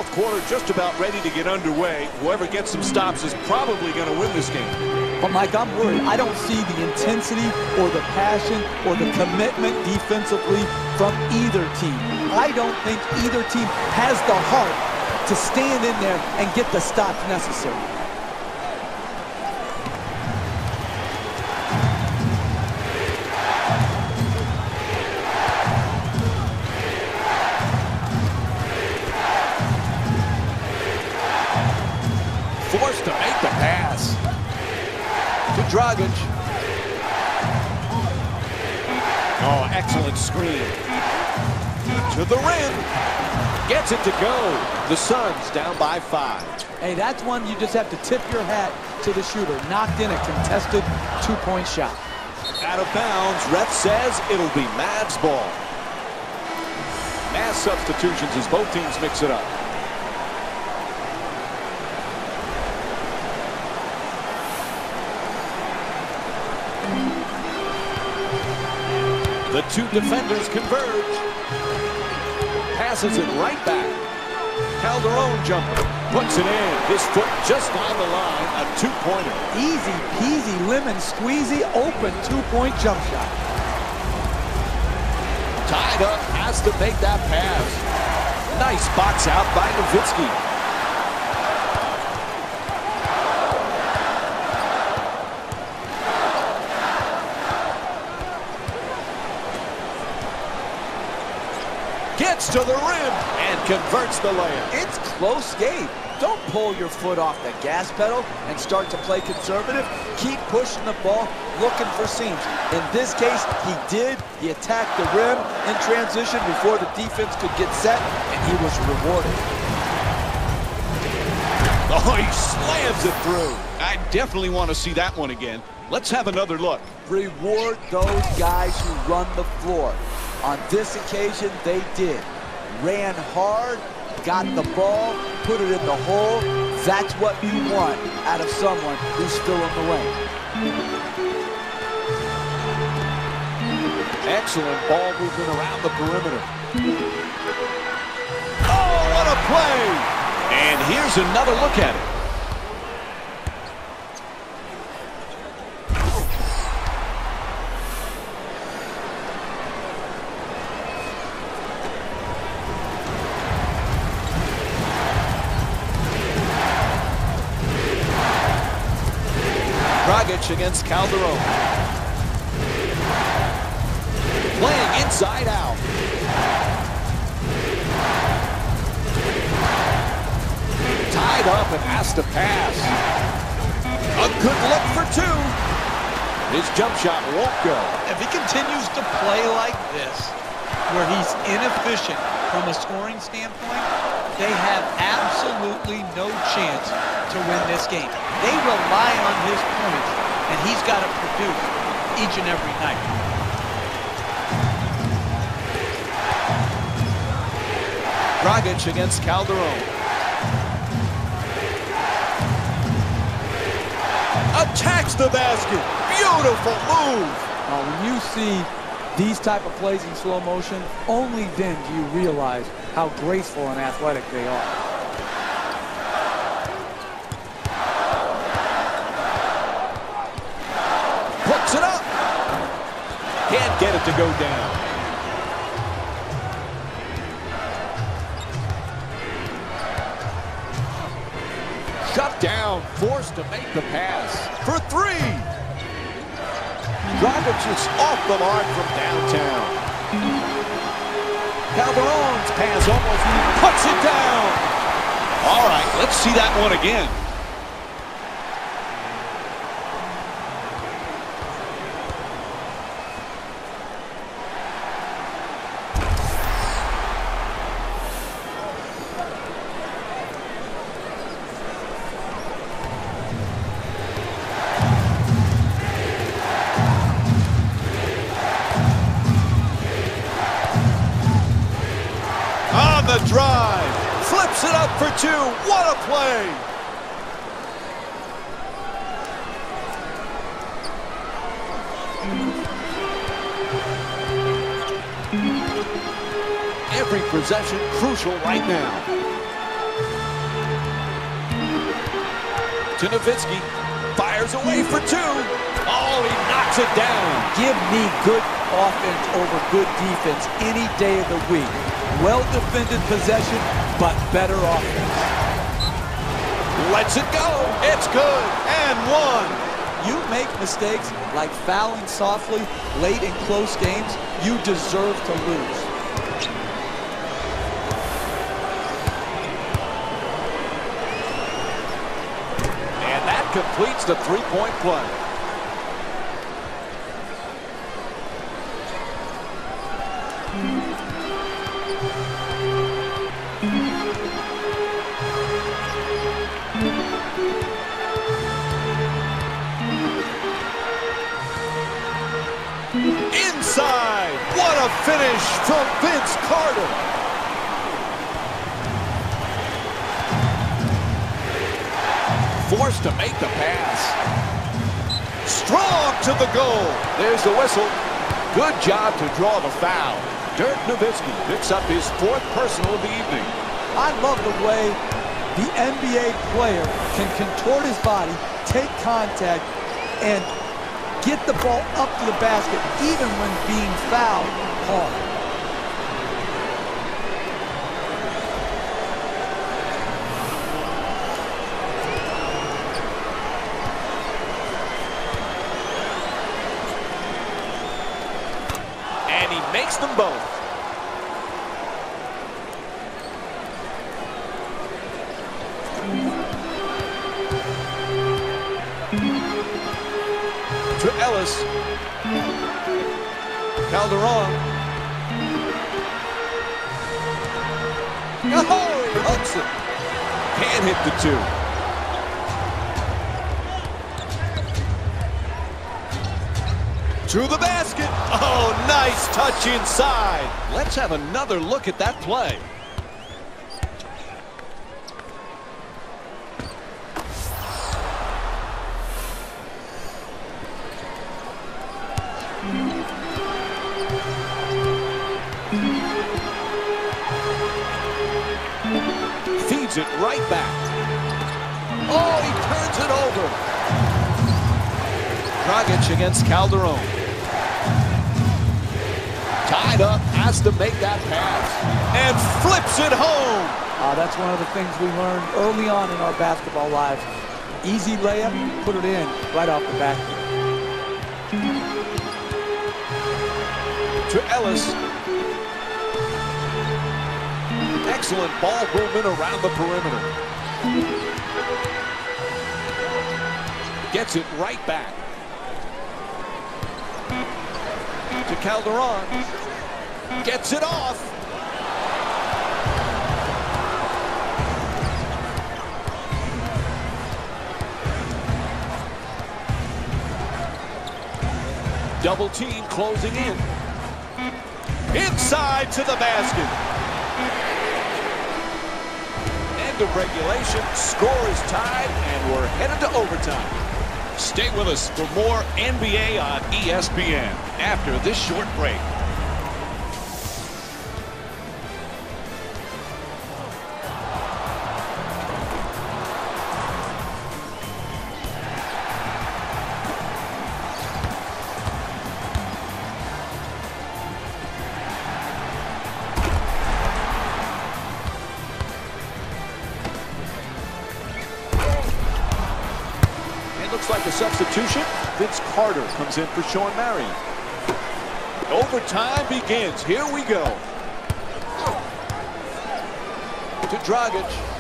fourth quarter just about ready to get underway. Whoever gets some stops is probably going to win this game. But, Mike, I'm worried. I don't see the intensity or the passion or the commitment defensively from either team. I don't think either team has the heart to stand in there and get the stops necessary. Forced to make the pass to Dragic. Oh, excellent screen. To the rim. Gets it to go. The Suns down by 5. Hey, that's one you just have to tip your hat to the shooter. Knocked in a contested two-point shot. Out of bounds. Ref says it'll be Mavs ball. Mass substitutions as both teams mix it up. The two defenders converge. Passes it right back. Calderon jumper. Puts it in. His foot just on the line. A two-pointer. Easy peasy, lemon squeezy, open two-point jump shot. Tied up. Has to make that pass. Nice box out by Nowitzki. Gets to the rim and converts the layup. It's close game. Don't pull your foot off the gas pedal and start to play conservative. Keep pushing the ball, looking for seams. In this case, he did. He attacked the rim in transition before the defense could get set, and he was rewarded. Oh, he slams it through. I definitely want to see that one again. Let's have another look. Reward those guys who run the floor. On this occasion, they did. Ran hard, got the ball, put it in the hole. That's what you want out of someone who's still in the lane. Excellent ball movement around the perimeter. Oh, what a play! And here's another look at it. Dragic against Calderon. Playing inside out. Tied up and has to pass. A good look for two. His jump shot won't go. If he continues to play like this, where he's inefficient from a scoring standpoint, they have absolutely no chance to win this game. They rely on his points, and he's got to produce each and every night. Dragic against Calderon. Attacks the basket. Beautiful move. When you see these type of plays in slow motion, only then do you realize how graceful and athletic they are. Puts it up. Can't get it to go down. Shut down, forced to make the pass for three. Dragic is off the mark from downtown. Calderon's pass almost puts it down. All right, let's see that one again. The drive, flips it up for two. What a play! Every possession crucial right now. To Nowitzki. Fires away for two. Oh, he knocks it down. Give me good offense over good defense any day of the week. Well-defended possession, but better offense. Lets it go. It's good. And one. You make mistakes like fouling softly late in close games, you deserve to lose. And that completes the three-point play. Inside. What a finish from Vince Carter. Forced to make the pass. Strong to the goal. There's the whistle. Good job to draw the foul. Dirk Nowitzki picks up his fourth personal of the evening. I love the way the NBA player can contort his body, take contact, and get the ball up to the basket even when being fouled hard. And he makes them both. To Ellis. Calderon. Oh, he hooks it. Can't hit the two. To the basket. Oh, nice touch inside. Let's have another look at that play. Feeds it right back. Oh, he turns it over. Dragic against Calderon. Tied up, has to make that pass. And flips it home. That's one of the things we learned early on in our basketball lives. Easy layup, put it in right off the bat. To Ellis. Excellent ball movement around the perimeter. Gets it right back. To Calderon. Gets it off. Double team closing in. Inside to the basket. End of regulation. Score is tied, and we're headed to overtime. Stay with us for more NBA on ESPN after this short break. Looks like a substitution. Vince Carter comes in for Shawn Marion. Overtime begins. Here we go. To Dragic.